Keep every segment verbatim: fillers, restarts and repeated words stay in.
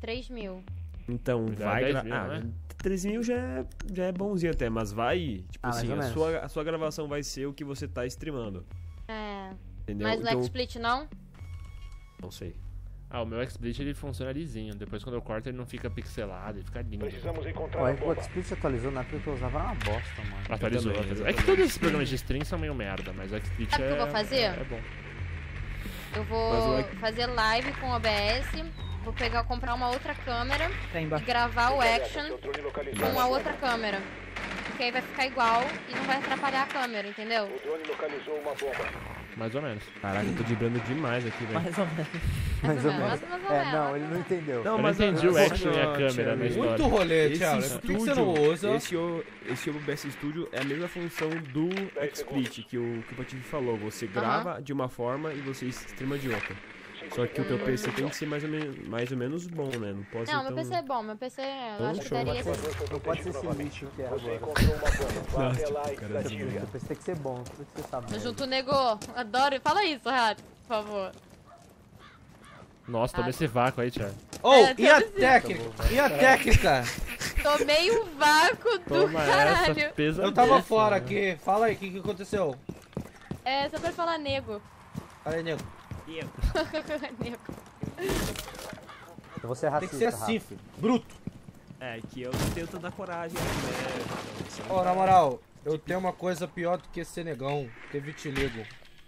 três mil. Então, Dá vai... dez gra- mil, ah, né? três mil já é, já é bonzinho até, mas vai... Tipo Ah, mais assim, ou a menos. sua, a sua gravação vai ser o que você tá streamando. É. Entendeu? Mas no Então, XSplit não? não sei. Ah, o meu XSplit ele funciona lisinho. Depois quando eu corto ele não fica pixelado, ele fica lindo. Precisamos encontrar Pô, a o bomba. XSplit atualizou, na época que eu usava era uma bosta, mano. Atualizou, também, atualizou. É que todos esses programas de stream são meio merda, mas o XSplit Sabe o é, que eu vou fazer? é bom. Eu Mas vou o X- fazer live com O B S, vou pegar, comprar uma outra câmera Tá e embaixo. gravar o Aliado, action seu drone com localizado. a outra câmera. Porque aí vai ficar igual e não vai atrapalhar a câmera, entendeu? O drone localizou uma bomba. Mais ou menos. Caraca, eu tô driblando demais aqui, velho. Mais ou menos. Mais ou menos, mais ou menos. É, não, ele não entendeu. Não, Eu mas não entendi eu- o action e a Não, câmera Thiago, na história. Muito rolê, Esse Thiago. Por que que você não estúdio, usa? esse, O- esse O B S Studio é a mesma função do XSplit que o, que o Patife falou. Você grava de uma forma e você streama de outra. Só que o teu P C tem que ser mais ou, men mais ou menos bom, né? Não pode Não, ser meu tão... P C é bom, meu P C eu Então, acho que show. daria. Não pode ser esse lixo que é Você agora. encontrou uma bomba. Vá Nossa, até lá e cara, desatire. O P C tem que ser bom, tudo que você sabe. Tamo junto, nego. Adoro. Fala isso, Rato, por favor. Nossa, toma Ah. esse vácuo aí, Thiago. Ou, É, e a traduzir. técnica? E a técnica? Tomei um vácuo do Toma essa caralho. pesa. Eu tava dessa, fora né? aqui. Fala aí, o que, que aconteceu? É, só pra falar nego. Fala aí, nego. Nego. Eu vou ser Tem racista, que ser assim, Rafa. filho. Bruto. É, que eu não tenho tanta coragem, né? Ó, na moral, eu tenho uma coisa pior do que ser negão, ter vitiligo.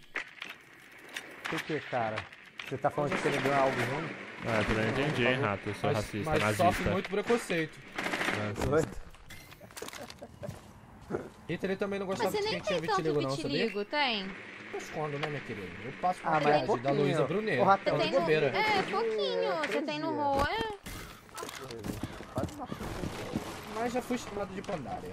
Por que, cara? Você tá falando que você negou algo ruim? Ah, eu não entendi, hein, Rato. Eu sou Mas, racista, mas nazista. sofre muito preconceito. Oi? Hitler também não Mas gostava você de nem quem tinha tem tanto vitiligo não, sabia? vitiligo, tem? Eu escondo, né, minha querida? Eu passo Ah, com mas a é da pouquinho. Luísa Brunet. O Rato É Você uma tem no... bobeira. É, pouquinho. Você tem no rosto. É. Quase uma Mas já fui chamado de pandária.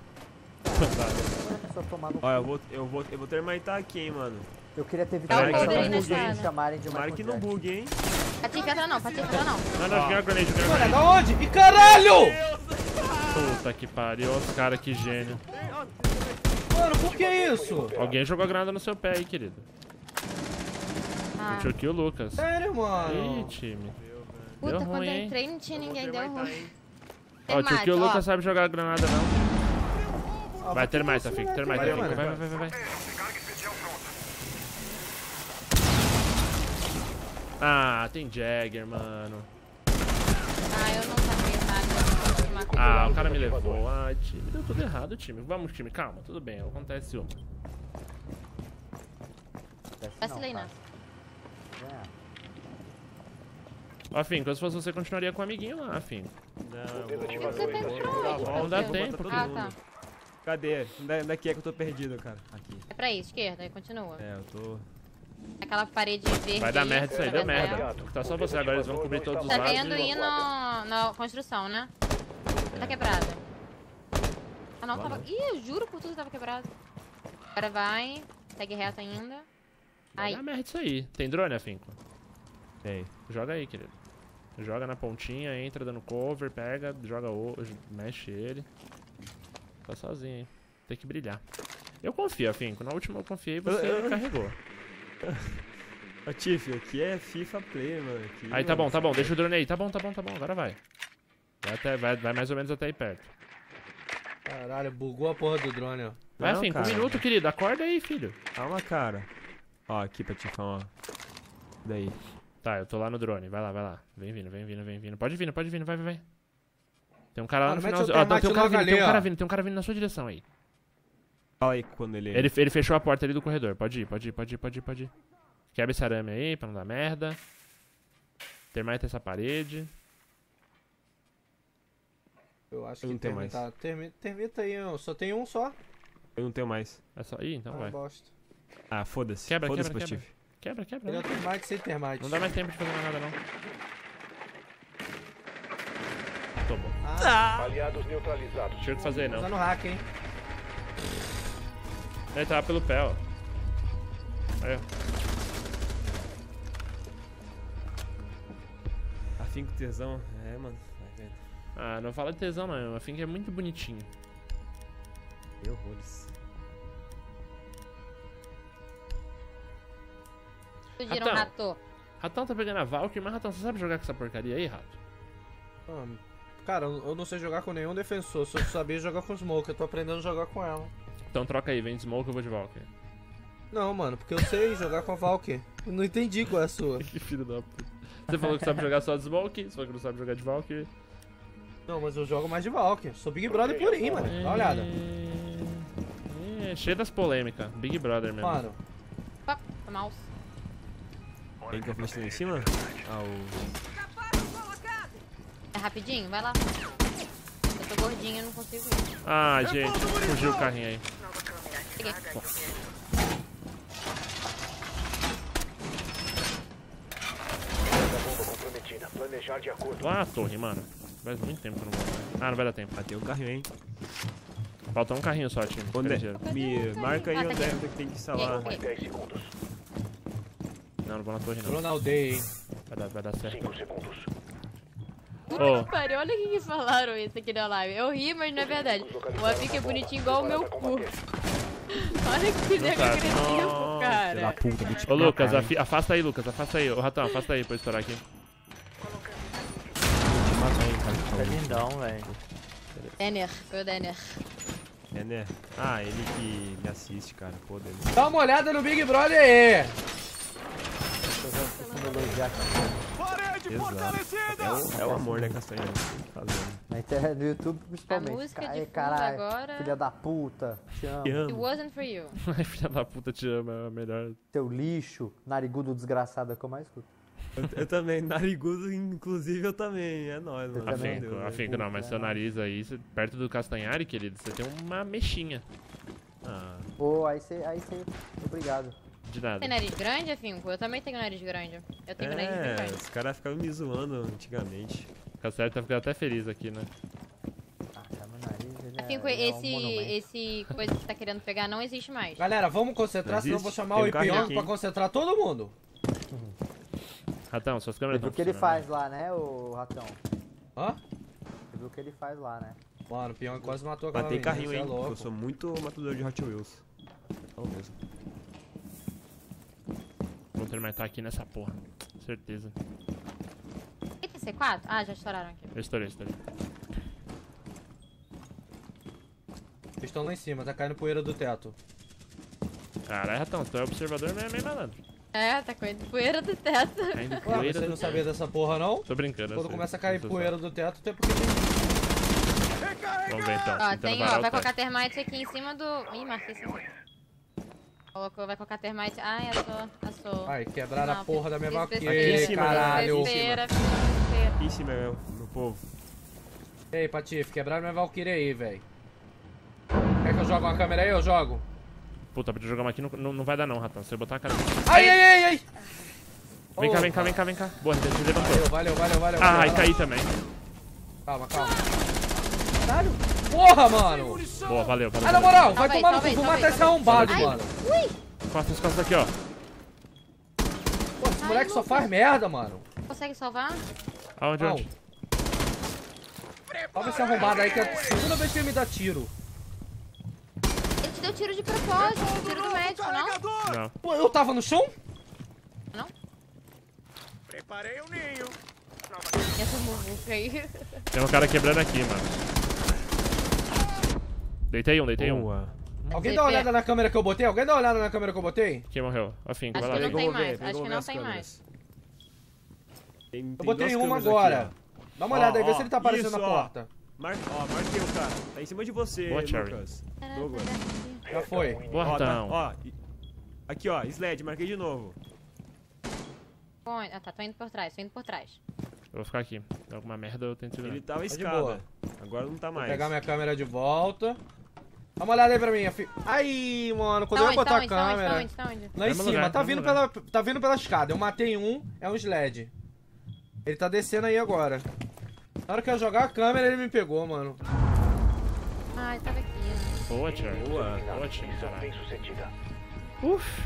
pessoa tomar no Ó, eu vou, eu vou, eu vou terminar aqui, hein, mano. Eu queria ter Dá um visto poder aí me nessa área. chamarem de Tomara Michael que não Jackson. bugue, hein. Patife entra não, Patife entra não. Não, não, joguei uma grenade, joguei uma Mano, é grenade. da onde? E caralho! Puta que pariu, os caras, que gênio. Mano, por que isso? Alguém jogou a granada no seu pé aí, querido. Ah. Eu aqui o Lucas. Sério, Ih, mano. time. Puta, Deu quando ruim, eu hein? entrei não tinha ninguém, deu ruim. Ó, o tio que o ó. Lucas sabe jogar granada, não. Vai ter mais, Tafico, ter mais, Valeu, Tafico. Vai, mano. vai, vai, vai, vai. Ah, tem Jagger, mano. Ah, eu não sabia nada. Uma coisa. Ah, o cara me levou. Ah, time, deu tudo errado, time. Vamos, time, calma, tudo bem, acontece uma. Vacilei não. É. Ó, Finco, se fosse você, continuaria com o amiguinho lá, Finco. Não, eu vou, Você tá indo pra onde? Não dá Patife? tempo, Ah, tá. Cadê? Onde onde é que é que eu tô perdido, cara? Aqui. É pra isso, esquerda, aí continua. É, eu tô... Aquela parede verde. Vai dar aí, merda isso aí, você deu vai merda. entrar. Tá só você agora, eles vão cobrir todos os Tá lados. vendo e- ir no, na construção, né? Tá quebrada. Ah não, tava... Ih, eu juro por tudo que tava quebrado. Agora vai, segue reto ainda. Vai Aí. dar merda isso aí. Tem drone, Afinco? Tem. Joga aí, querido. Joga na pontinha, entra dando cover, pega, joga o... mexe ele. Tá sozinho, hein? Tem que brilhar. Eu confio, Afinco. Na última eu confiei, você carregou. Ô, Tiff, aqui é FIFA Play, mano. Aqui, Aí tá mano, bom, tá bom, deixa o drone aí. Tá bom, tá bom, tá bom, agora vai. Vai, até, vai, vai mais ou menos até aí perto. Caralho, bugou a porra do drone, ó. Vai, Não, Afinco, um cara. minuto, querido. Acorda aí, filho. Calma, cara. Ó, aqui pra Tifão, ó. Daí. Tá, eu tô lá no drone. Vai lá, vai lá. Vem vindo, vem vindo, vem vindo. Pode vir, pode vir, vai, vai, vai. Tem um cara lá Mano, no mete finalzinho. seu Ó, não, tem um termite cara logo vindo, tem um ali, cara ó. vindo, tem um cara vindo na sua direção aí. Fala aí quando ele... Ele, ele fechou a porta ali do corredor. Pode ir, pode ir, pode ir, pode ir, pode ir. Quebra esse arame aí pra não dar merda. Termita essa parede. Eu acho Eu que não tenho mais. termita, termita, termita aí, ó. Só tem um só. Eu não tenho mais. É só. Ih, então Ah, vai. bosta. Ah, foda-se. Quebra, Foda-se, quebra, quebra. Patife. Quebra, quebra. Melhor Não. termite sem termite. Não dá mais tempo de fazer mais nada, não. Tomou. Ah, Aliados neutralizados. Tinha o que fazer, não. usando hack, hein. Ele tava pelo pé, ó. Aí, ó. Afim com tesão. É, mano. Vai vendo. Ah, não fala de tesão, não. Afim que é muito bonitinho. Que horrores. Fugiram, Ratão. rato. Ratão tá pegando a Valkyrie, mas Ratão, você sabe jogar com essa porcaria aí, Rato? Ah, cara, eu eu não sei jogar com nenhum defensor. Se eu sabia jogar com Smoke, eu tô aprendendo a jogar com ela. Então troca aí, vem de Smoke, eu vou de Valkyrie. Não, mano, porque eu sei jogar com a Valkyrie. Eu não entendi qual é a sua. Que filho da puta. Você falou que sabe jogar só de Smoke, você falou que não sabe jogar de Valkyrie. Não, mas eu jogo mais de Valkyrie. Sou Big Brother purinho, mano. Dá uma olhada. É, cheio das polêmicas. Big Brother mesmo. Mano, Opa, foi mouse. Tem que a flecha lá em cima? Ah, o... É rapidinho? Vai lá. Eu tô gordinha, eu não consigo ir. Ah, gente, fugiu o carrinho aí. Peguei. Bomba comprometida. Planejar de acordo. Lá a torre, mano. Faz muito tempo que eu não vou. Ah, não vai dar tempo. Ah, tem um carrinho, hein? Falta um carrinho só, time. Onde é? Ligeiro. Me marca aí Ah, tá onde é aqui. que tem que instalar. Peguei. dez segundos. Não, não vou na torre não. tô na aldeia, hein. Vai dar, vai dar certo. cinco segundos. Puta Ô. que pariu, olha o que, que falaram isso aqui na live. Eu ri, mas não é verdade. O Apic é bonitinho igual o meu cu. Olha que nego tá. agressivo, Nossa, cara. Puta, vou te Ô, Lucas, matar, afi- afasta aí, Lucas. Afasta aí. Ô, Ratão, afasta aí pra eu estourar aqui. te matar, hein, cara. É lindão, velho. Denner, foi o Denner. É, né? Ah, ele que me assiste, cara. Pô, dele. Dá uma olhada no Big Brother aí. Tô vendo que você me elogiar aqui. Exato. É o, é o amor, né, Castanha? Fazendo. Na internet, no YouTube principalmente. A música de Ai, fundo caralho, agora- filha da puta, te amo. Te It amo. wasn't for you. Ai, filha da puta, te ama. É a melhor. Teu lixo, narigudo desgraçado, é o que eu mais escuto. Eu, eu também, narigudo, inclusive eu também. É nóis, mano. Eu também. Meu Deus, Afinco, né? afinco não, mas seu nariz aí, você- perto do Castanhari, querido, você tem uma mexinha. Ah, Ô, aí você, aí você, obrigado. De nada. Tem nariz grande, Afinco? Eu também tenho nariz grande. Eu tenho nariz bem é, grande. os caras ficavam me zoando antigamente. O Castanhari tá ficando até feliz aqui, né? Ah, tá, meu nariz, ele é, Afinco, ele é um esse, monumento. esse coisa que você tá querendo pegar não existe mais. Galera, vamos concentrar, Não senão eu vou existe? chamar Tem o um carrinho Ipyong aqui, pra hein? concentrar todo mundo. Ratão, suas Você câmeras viu estão o que ele funcionando? faz lá, né, ô Ratão? Hã? Você viu o que ele faz lá, né? Mano, o Pyong quase matou aquela Batei menina, carrinho, cê é hein? louco. Eu sou muito matador de Hot Wheels. Fala mesmo. Vou terminar aqui nessa porra. Certeza. Eita, C quatro? Ah, já estouraram aqui. Eu estourei, estourei. Eles estão lá em cima, tá caindo poeira do teto. Caralho, Ratão, tu é observador, mas é meio malandro. É, tá caindo poeira do teto. Caindo Ué, poeira você do... não sabia dessa porra não? Tô brincando. eu Quando sei. começa a cair Eu sei poeira só. do teto, tem porque tem... Vamos ver então. Ó, tentando tem, varar ó, o vai teto. colocar termite aqui em cima do... Ih, marquei sem querer. Colocou, vai colocar termite... Ai, assou, assou. Ai, quebraram a Não, porra da minha fiz vaquinha, besteira, Aqui em cima, caralho. aqui em cima. Besteira, fiz besteira. Aqui em cima, meu, meu povo. Ei, Patife, quebraram minha Valkyrie aí, velho. Quer que eu jogue uma câmera aí? Eu jogo. Puta, pra jogar uma aqui não, não, não vai dar não, Ratão. Se eu botar a cara... Ai, ai, ai, ai! Vem cá, Ô, vem cá, vem cá, vem cá. Boa, você levantou. Valeu, valeu, valeu, valeu. Ai, valeu. caí também. Calma, calma. Caralho! Porra, mano! Boa, valeu, valeu. Ah, na valeu. moral, vai Salve aí, tomar no salve cu, aí, vou salve matar aí, esse arrombado, Ai, mano. Costas, costas aqui, ó. Pô, esse Ai, moleque só Lucas. faz merda, mano. Consegue salvar? Aonde, Não. onde? Salva esse arrombado aí que é a segunda vez que ele me dá tiro. Ele te deu tiro de propósito, tiro do médico, não? Não. Pô, eu tava no chão? Não? Preparei o ninho. Essa muvuca aí. Tem um cara quebrando aqui, mano. Deitei um, deitei um. Boa. Alguém dá uma olhada na câmera que eu botei? Alguém dá uma olhada na câmera que eu botei? Quem morreu? Afinco, Acho vai que lá. não Peraí tem eu vou mais, ver, acho vou que ver não as tem câmeras. mais. Tem, tem Eu botei duas uma câmeras agora. aqui, Dá uma Ó, olhada aí, vê ó, se ele tá aparecendo isso, na ó. porta. ó. Mar... Ó, marquei o cara. Tá em cima de você, Boa, Cherry. Lucas. Douglas. Já foi. Boa, Ó, tá, Ratão. ó. e- Aqui, ó. Sled, marquei de novo. Onde? Ah, tá, tô indo por trás, tô indo por trás. Eu vou ficar aqui. Tem alguma merda, eu tento segurar. Ele tava de escada. boa. Agora não tá Vou mais. pegar minha câmera de volta. Dá uma olhada aí pra mim, fi... Ai, mano, quando eu ia Tá onde, botar tá a onde, tá onde, tá câmera... onde, tá onde? Lá em Mesmo cima, lugar, tá, mesmo vindo lugar. pela, tá vindo pela escada. Eu matei um, é um sled. Ele tá descendo aí agora. Na hora que eu jogar a câmera, ele me pegou, mano. Ai, tava aqui. Boa, Cher. Boa. Boa, time, Missão caralho. bem sucedida. Uf.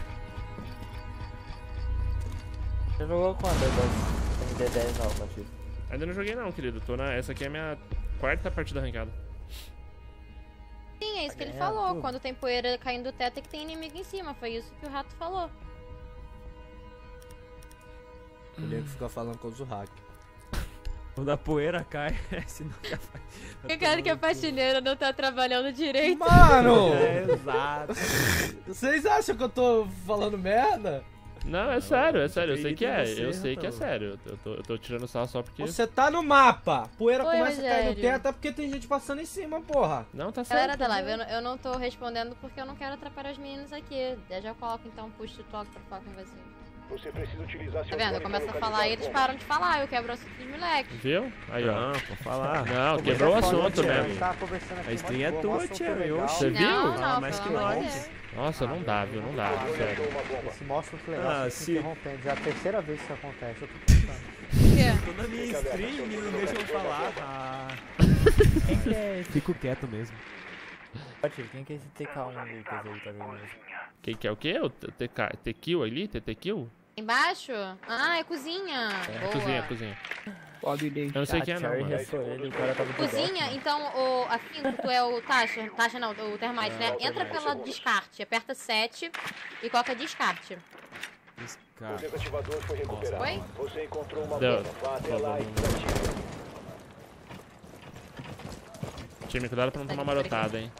Você jogou quando das M D dez não, Patife? Ainda não joguei não, querido. Tô na... Essa aqui é a minha quarta partida arrancada. Sim, é isso que ele É, falou. tudo. Quando tem poeira caindo do teto é que tem inimigo em cima. Foi isso que o rato falou. O nego fica falando com o Zuhak. Quando a poeira cai, senão que a fa- Eu quero que a faxineira não tá trabalhando direito. Mano! É, exato. Vocês acham que eu tô falando merda? Não, é sério, é sério, eu sei que é. acredito em Eu você, sei que é Ratão. sério. Eu tô, eu tô tirando sarro só porque. Você tá no mapa. Poeira Oi, começa a cair no Rogério. teto é porque tem gente passando em cima, porra. Não, tá certo. Galera da live, eu, não- eu não tô respondendo porque eu não quero atrapalhar os meninos aqui. Eu já coloco então push to talk pra falar com vocês. Você precisa utilizar Tá seu vendo? Eu drone pra começo a falar localizar e eles a bomba. param de falar. Eu quebro o assunto dos moleques. Viu? Aí, ó. Não, pode falar. Não, Pô, quebrou o mas é foda, assunto Thiago. mesmo. Tava conversando aqui, A stream mó é de boa, tua, mó assunto Thiago, legal. oxi. Você viu? Não, Ah, não, mas pelo que amor de nós. Deus. Nossa, não dá, viu? Não dá, Você sério. achou uma bomba. Esse mó assunto legal, Ah, você se- se interrompendo. Já é a terceira vez que isso acontece, eu tô pensando. Por quê? Tô na minha stream e não deixam eu falar. Ah. É, fico quieto mesmo. Tio, quem que é esse T K um Lucas aí, tá vendo? Quem que é o quê? O T-Kill ali? T-Kill? Embaixo? Ah, é cozinha. Boa. Cozinha, cozinha. Pode deixar. Eu não sei quem é não, Cherry mano. restou ele, o cara tava de Cozinha, então o Afinco, tu é o Tasha. Tasha não, o Termite, né? Entra pela descarte, aperta sete e coloca descarte. O desativador foi recuperado. Oi? Você encontrou uma Deu. bomba. Vá até Vou, lá vou, e vou. desative. Time, cuidado pra não tomar marotada, hein.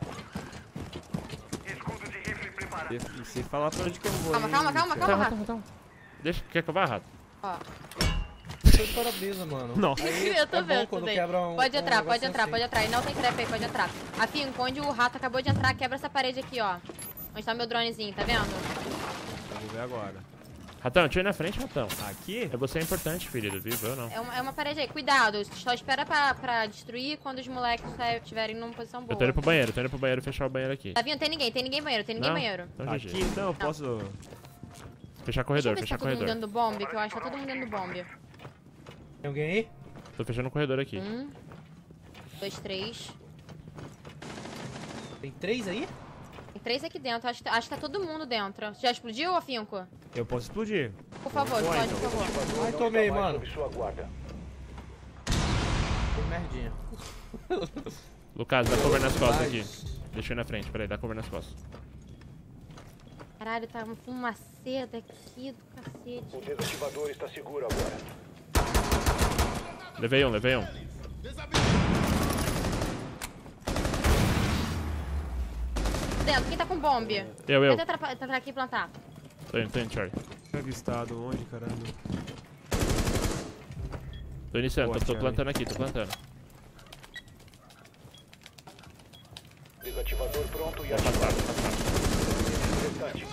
E você fala pra onde que eu vou. Calma, hein, calma, calma, Thiago? calma, Calma, Rafa. calma, calma. Deixa, quer que eu vá, Rato? Ó, Foi para-brisa, mano. Nossa. Aí eu tô é bom vendo quando isso daí. quebra um- Pode um entrar, pode negocinho entrar, assim. pode entrar. E não tem crepe aí, pode entrar. Afinco, onde o rato acabou de entrar, quebra essa parede aqui, ó. Onde tá meu dronezinho, tá vendo? Eu vou ver agora. Ratão, tira aí na frente, Ratão. Aqui? É você é importante, querido, viu? Eu não. É uma, é uma parede aí. Cuidado, só espera pra, pra destruir quando os moleques estiverem numa posição boa. Eu tô indo pro banheiro, tô indo pro banheiro fechar o banheiro aqui. Tá vendo? Tem ninguém, tem ninguém banheiro, tem ninguém Não? banheiro. Então, G Aqui, G. então, eu posso... Fechar Deixa corredor, eu ver se fechar tá todo mundo corredor. dentro do bombe, que eu acho que tá todo mundo dentro do bombe. Tem alguém aí? Tô fechando o corredor aqui. Um, dois, três. Tem três aí? Tem três aqui dentro, acho que, acho que tá todo mundo dentro. Já explodiu, Afinco? Eu posso explodir. Por favor, Vai, explode, por favor. Ai, Não tomei, está mais mano. sob sua guarda. Tem merdinha. Lucas, dá cover nas costas aqui. Deixa eu ir na frente, peraí, dá cover nas costas. Caralho, tá uma fumaceta aqui do O cacete. desativador está seguro agora. Levei um, levei um. Dentro, quem tá com bombe? Eu, eu. Tenta tra- entrar aqui e plantar. Tô indo, tô indo, Charlie. Avistado, onde, caramba? Tô iniciando, Boa, tô, tô Charlie. plantando aqui, tô plantando. Desativador pronto e Vou passar, ativado. vou passar. Restante.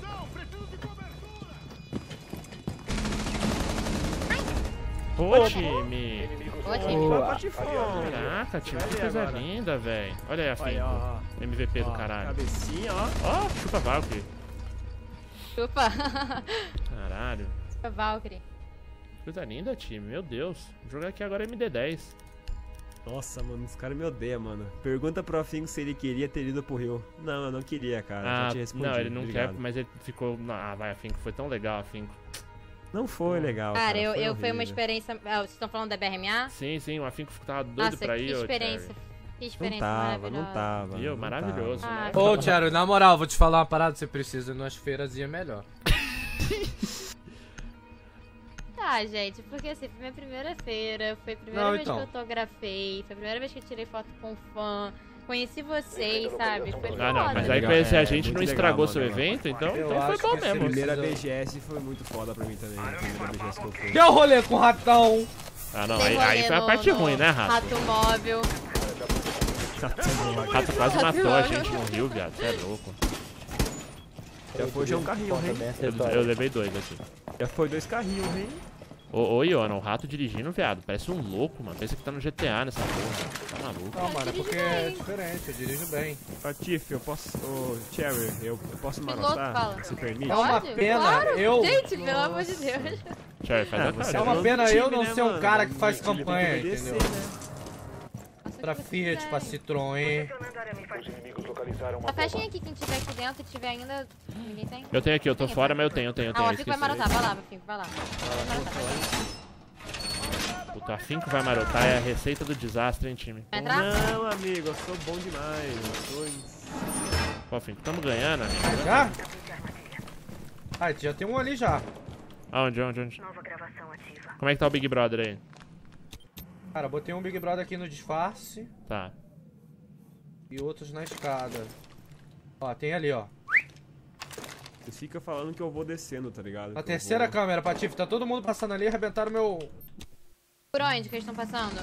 Ô, time! Inimigos Ô, time. no Vai, mapa. patifão. Caraca, time, Vai que ver coisa agora. linda, velho. Olha aí a Olha, ó, finca. ó. M V P do Ó, caralho. Cabecinha, ó. Ó, chupa Valkyrie. Chupa. Caralho. Chupa, Valkyrie. Coisa linda, time. Meu Deus. Vou jogar aqui agora M D dez. Nossa, mano, os caras me odeiam, mano. Pergunta pro Afinco se ele queria ter ido pro Rio. Não, eu não queria, cara. Ah, Já te respondi. não, ele não obrigado. quer, mas ele ficou... Ah, vai, Afinco. Foi tão legal, Afinco. Não foi legal, cara. Cara, eu, eu foi uma horrível. experiência. Ah, vocês estão falando da B R M A? Sim, sim, o Afinco tava doido Nossa, pra que ir, ô, experiência. Cherry. Que Não experiência tava, não maravilhosa. tava. Viu? não Maravilhoso. Ah, maravilhoso. Ô, Thiago, na moral, vou te falar uma parada, você precisa de umas feirazinhas melhor. Tá, gente, porque assim, foi minha primeira feira, foi a primeira Não, vez então. que eu autografei, foi a primeira vez que eu tirei foto com fã, conheci vocês, sabe? Foi Ah, não, foda. mas aí Legal, conhecer é, a gente muito não legal, estragou mano, seu legal. evento, então, Eu então foi acho bom que mesmo. sim. Primeira Precisa- B G S foi muito foda pra mim também. A primeira B G S que eu fui. Deu rolê com o ratão. Ah, não, Tem aí, aí rolê foi a no- parte no ruim, né, Rato? Rato móvel. O Rato quase matou a gente no Rio, viado. Você é louco. Já foi já um carrinho, Conta hein? bem essa Eu, história. eu levei dois aqui. Já foi dois carrinhos, hein? Ô, ô, Iona, o Rato dirigindo, viado. Parece um louco, mano. Pensa que tá no G T A nessa porra. Tá maluco. Não, mano, é porque é diferente, eu dirijo bem. Patife, eu posso. Ô, Cherry, eu, eu posso Piloto, marotar? fala. Se permite? É uma Pode? pena, Claro. eu- Gente, pelo amor de Deus. Cherry, faz Ah, a você cara. É uma dono pena do eu time, não né, ser um mano? cara que faz Ele tem que campanha, obedecer, entendeu? né? Faça o Pra que você Fiat, quiser. pra Citroën. Os inimigos localizaram uma Tá, fechem bomba. aqui, quem tiver aqui dentro e tiver ainda. Ninguém tem? Eu tenho aqui, eu tô Tem, fora, tá? mas eu tenho, eu tenho, eu Ah, tenho. o eu Afinco vai esqueci. marotar, vai lá, Afinco, vai lá. Vai marotar. Puta, Afinco vai marotar é a receita do desastre, hein, time. Vai entrar? Não, amigo, eu sou bom demais. Eu sou. in- Pô, Afinco, tamo ganhando, amigo. Já? Ah, já tem um ali já. Aonde, onde, onde? Como é que tá o Big Brother aí? Cara, botei um Big Brother aqui no disfarce Tá. e outros na escada. Ó, tem ali, ó. Você fica falando que eu vou descendo, tá ligado? Na Que eu terceira vou- câmera, Patife, tá todo mundo passando ali e arrebentaram meu... Por onde que eles estão passando?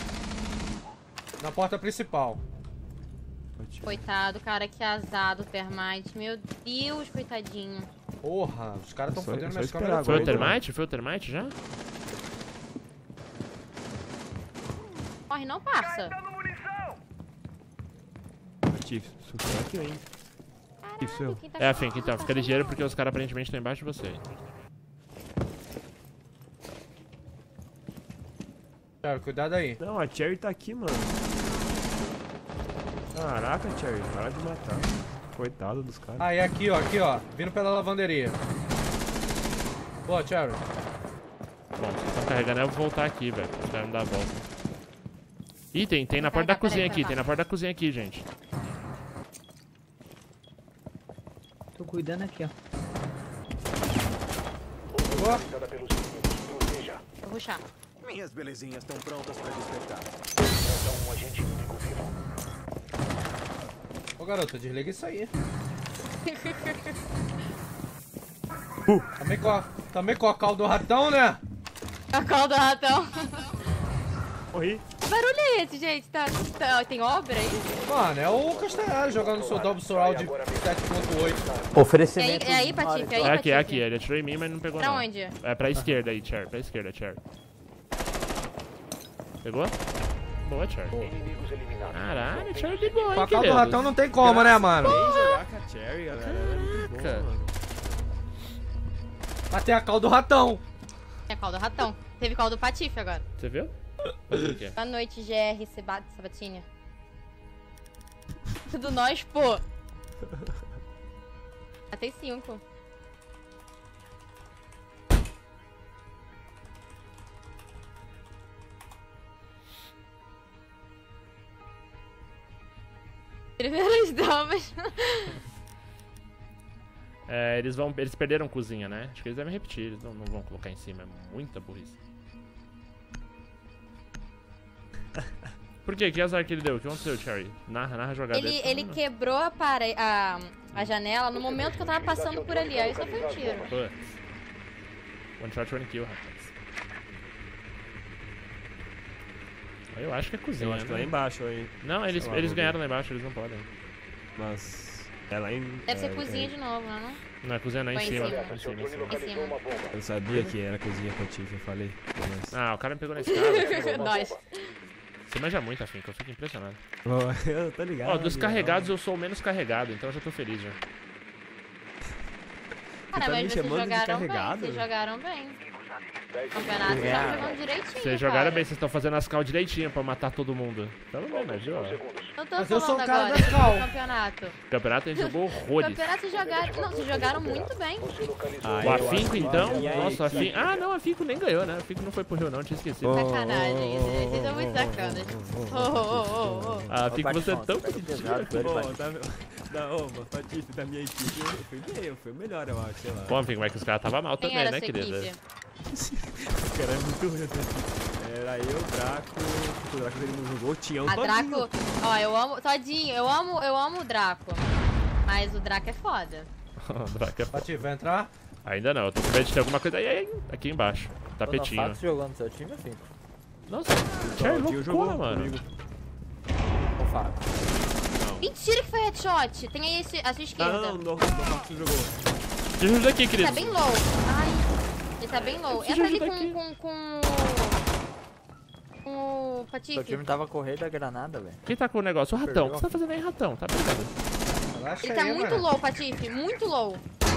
na porta principal. Coitado, cara, que azar do Termite. Meu Deus, coitadinho. Porra, os caras tão Só- fodendo só minhas esperar câmeras Foi o agora. todas. Termite? Foi o Termite já? Corre, não passa. Tiff, isso aqui, hein? Tiff, seu. Quem tá É a chamando? Fink, então. Tá Fica ligeiro chamando. porque os caras aparentemente estão embaixo de você. Cara, cuidado aí. Não, a Cherry tá aqui, mano. Caraca, Cherry, para de matar. Coitado dos caras. Ah, é aqui, ó, aqui, ó. Vindo pela lavanderia. Boa, Cherry. Bom, vocês estão carregando, eu vou voltar aqui, velho. Os caras não dão a volta. Ih, tem, tem na Vou porta da carregar, cozinha peraí, aqui, vai tem lá. na porta da cozinha aqui, gente. Tô cuidando aqui, ó. Boa. Visitada pelos inimigos. Proteja. Vou rushar. Minhas belezinhas estão prontas para despertar. Resta um agente inimigo vivo. Ô, garota, desliga isso aí. Uh. Também com a, também com a cal do ratão, né? A call do ratão. Morri. Que barulho é esse, gente? Tá, tá- tem obra aí? Mano, é o Castanhari jogando seu Double Surround sete ponto oito. É aí, Oferecimento. é aí, Patife? É aí, É aqui, é Patife? aqui. Ele atirou em mim, mas não pegou Pra não. onde? É pra esquerda aí, Cher. Pra esquerda, Cher. Pegou? Boa, Cher. Inimigos eliminados. Caralho, Cher ligou, Com hein, a cal do querido. ratão não tem como, né, mano? Vem jogar com a Cherry, galera. Ela é muito boa, Caraca. mano. Mas tem a cal do ratão. É a call do ratão. Teve call do Patife agora. Você viu? Fazer o quê? Boa noite, G R Seba- Sabatinha. Tudo nós, pô. Matei cinco. Primeiras damas. É, eles vão. Eles perderam cozinha, né? Acho que eles devem repetir, eles não, não vão colocar em cima, é muita burrice. Por quê? Que azar que ele deu? O que aconteceu, Cherry? Narra, narra a jogada Ele, dele. ele quebrou a, pare... a, a janela no momento que eu tava passando por ali. Aí só foi um tiro. Putz. One shot, one kill, rapaz. Eu acho que é cozinha, Eu acho que né? lá embaixo, hein? Não, eles, Sei lá, eles vou ganharam lá embaixo, eles não podem. Mas. É lá em. Deve ser é, cozinha é, de novo, não é? não? Não, é cozinha não, em Foi em cima. cima. Em Seu cima, em drone cima. localizou cima. uma bomba. Eu sabia que era cozinha com a Tiff, eu falei. Mas... Ah, o cara me pegou na escada. Nós. Você manja muito, afim, que eu fico impressionado. Oh, eu tô ligado. Ó, dos né? carregados eu sou o menos carregado, então eu já tô feliz já. Cara, tá me mas vocês chamando de jogaram bem. carregado? Vocês jogaram bem. dez Campeonato, vocês estavam jogando direitinho. Vocês jogaram cara. bem, vocês estão fazendo as cal direitinho pra matar todo mundo. Então não, mas viu? ó. Eu tô Mas eu falando sou o cara agora das do cal. campeonato. Campeonato a gente jogou horrores. Campeonato vocês jogaram. Não, vocês jogaram muito bem. Você localizou. Ah, O eu Afinco, acho que então? a minha Nossa, o equipe- Afinco. Ah, não, o Afinco nem ganhou, né? O Afinco não foi pro Rio, não, tinha esquecido. Sacanagem. Vocês são muito sacanas. Oh, oh, oh, oh. Ah, Afinco, você é tão pega bonitinho. pesado, velho, Pô, Patife. da, da, ô, mas pra Tiff, da minha equipe, eu fui bem, eu fui o melhor, eu acho, sei lá. Bom, Afinco, mas que os caras tava mal Quem também, era né, a sua querida? equipe? O cara é muito ruim essa equipe. Era eu, Draco, o Draco ele não jogou, tinha um A todinho. Draco. Ó, eu amo. Todinho, eu amo, eu amo o Draco. Mas o Draco é foda. O Draco é foda. Patife, vai entrar? Ainda não, eu tô com medo de ter alguma coisa aí, aí, aqui embaixo. Tapetinho. Fato jogou no seu time, assim. Nossa, Cherry, O Tio jogou loucura, mano. comigo. Com fato. Mentira que foi headshot. Tem aí esse, a sua Ah, esquerda. não, não, não, não, você jogou. Te ajuda aqui, Ele querido. tá bem low. Ai, ele tá bem low. preciso Entra ali ajudar aqui. com, com, com... Com o Seu Patife. time tava correndo da granada, velho. Quem tá com o negócio? O ratão. O que você tá fazendo aí, ratão? Tá pegando. Relaxa Ele tá aí, muito mano. low, Patife. Muito low.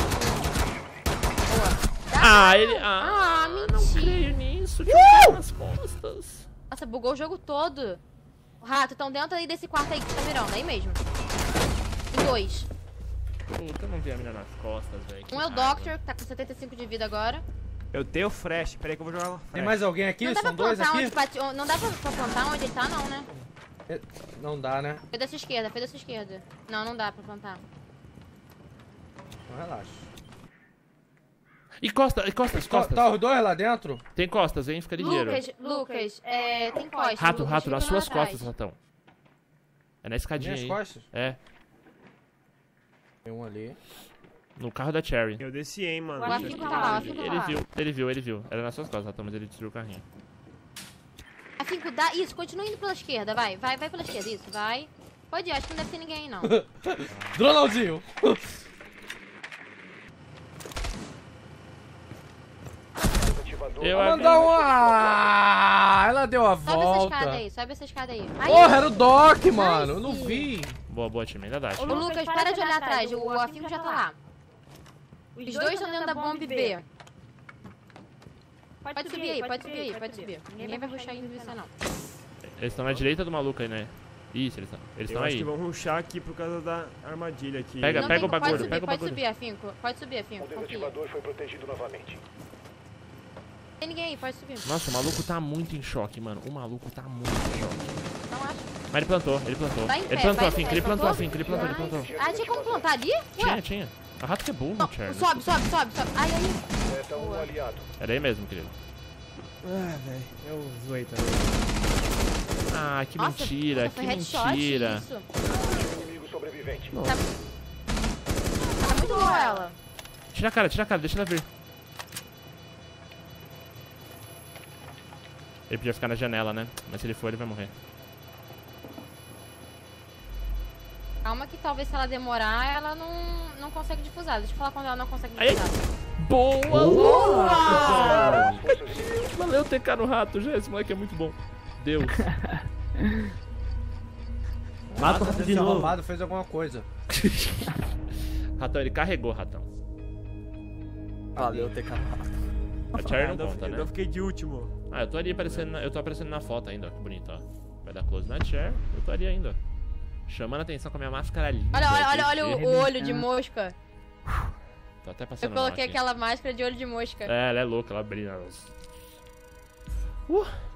Ah, ele. Ah, Ah, não mentira. creio nisso. Tinha um cara nas costas. Nossa, bugou o jogo todo. O Rato, estão dentro aí desse quarto aí que você tá mirando. Aí mesmo. Em dois. Puta, eu não vi a mina nas costas, velho. que Um é o raiva. Doctor, que tá com setenta e cinco de vida agora. Eu tenho flash, peraí que eu vou jogar uma flash. Tem mais alguém aqui? Não dá São pra dois plantar aqui? onde Pati... Não dá pra, pra plantar onde ele tá, não, né? Não dá, né? Foi da sua esquerda, foi da sua esquerda. Não, não dá pra plantar. Então relaxa. E costa, e costas, Tá, costas. tá os dois lá dentro? Tem costas, hein? Fica ligeiro. Lucas, Lucas, é, tem costas. Rato, Lucas, rato, fica nas lá suas atrás. costas, ratão. É na escadinha Minhas aí. costas? É, Tem um ali. no carro da Cherry. Eu desci, hein, mano. O Afinco tá lá, o Afinco tá Ele lá. viu, ele viu, ele viu. Era nas suas costas, ratão, mas ele destruiu o carrinho. Afinco, dá. Isso, continua indo pela esquerda, vai. Vai, vai pela esquerda, isso, vai. Pode ir, acho que não deve ter ninguém aí, não. Dronãozinho! Ativador. Eu Vou mandar um... Ah, ela deu a Sobe essa volta. escada aí, sobe essa escada aí. Aí, Porra, era o Doc, mano. Eu não vi. Boa, boa, time. Ainda dá, Ô, time. Lucas, para de olhar atrás, o Afinco já tá lá. Os dois estão dentro da bomba B. Pode subir aí, pode subir aí, pode subir. Ninguém vai rushar indo você, não. Eles estão na direita do maluco aí, né? Isso, eles estão. Eles Eu estão acho aí. que vão rushar aqui por causa da armadilha aqui. Pega, Não pega tem- o bagulho, pode subir, pega o pode bagulho. subir, Afinco. Pode subir, Afinco. O Confia. desativador foi protegido novamente. Não tem ninguém aí, pode subir. Nossa, o maluco tá muito em choque, mano. O maluco tá muito em choque. Não acho. Mas ele plantou, ele plantou. Vai em Ele pé, plantou vai a em finca, pé. ele plantou a Plantou? finca, ele plantou, ele plantou. Ah, tinha como plantar ali? Tinha, Ué, tinha. A rato que é burro, não, Charlie. sobe, sobe, sobe, sobe. Ai, ai. Resta um aliado. Era aí mesmo, querido. Ah, velho. Eu zoei também. Ah, que Nossa, mentira, nossa, que foi headshot mentira. isso. Inimigo sobrevivente. Tá muito boa ela. Tira a cara, tira a cara, deixa ela vir. Ele podia ficar na janela, né? Mas se ele for, ele vai morrer. Calma que talvez se ela demorar, ela não, não consegue difusar. Deixa eu falar quando ela não consegue Aí. difusar. Boa! As forças inimigas Valeu T K no rato, já. Esse moleque é muito bom. Deus. Mata o rato de Esse novo. arrombado fez alguma coisa. Ratão, ele carregou, ratão. Valeu, T K. A Cherry não eu, conta, eu né? fiquei de último. Ah, eu tô ali aparecendo, na- eu tô aparecendo na foto ainda, ó, que bonito, ó. Vai dar close na Cher, eu tô ali ainda, ó. Chamando a atenção com a minha máscara linda. Olha, olha, olha, olha o, aqui. o olho de mosca. Tô até Eu passando mal coloquei aqui. aquela máscara de olho de mosca. É, ela é louca, ela brilha. Uh,